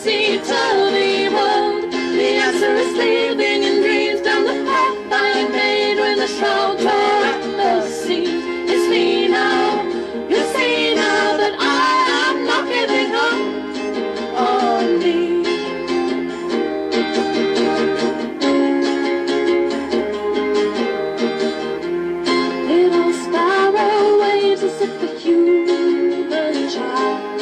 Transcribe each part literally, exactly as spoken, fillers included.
topsy turvy world. The answer is living in dreams down the path I made when the shroud tore at the seams. It's me now, you see now that I am not giving up on me. Little sparrow waves as if a human child,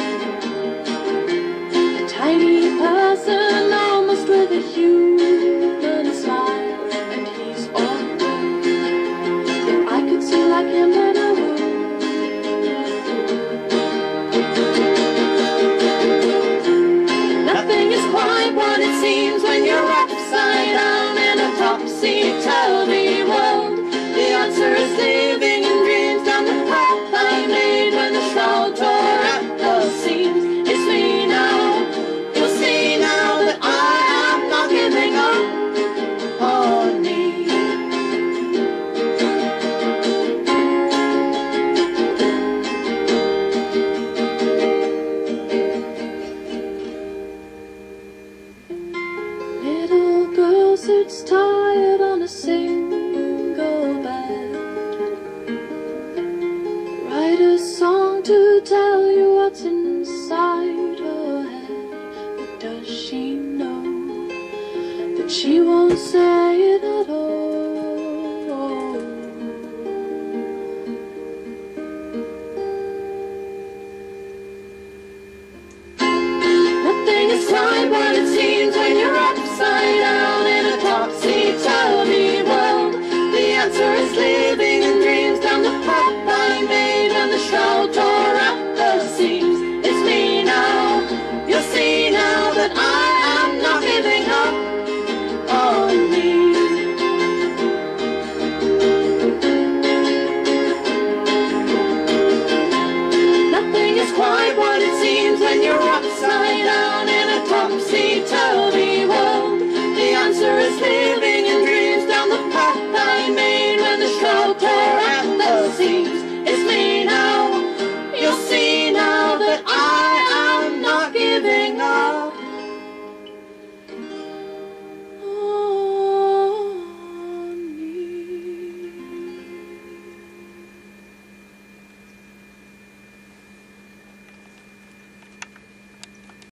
a tiny person almost with a human smile, and he's all good. If I could see like him, then I would. Nothing is quite what it seems when you're upside down in a topsy-turvy world. The answer is living in dreams down the path I made when the shroud tore at the seams. It's me now, you'll see now that I am not giving up on me. Little girl sits tired on a single bed. Write a song to tell you what's inside her head. But does she know that she won't say it at all? Nothing is quite what it seems when you're upside down in a topsy-turvy world. The answer is living in dreams down the path I made when the shroud tore at the seams. It's me now, you'll see now that I am not giving up on me. Nothing is quite what it seems when you're upside down in a topsy-turvy world. The answer is living in dreams down the path I made when the shroud tore at the seams. It's me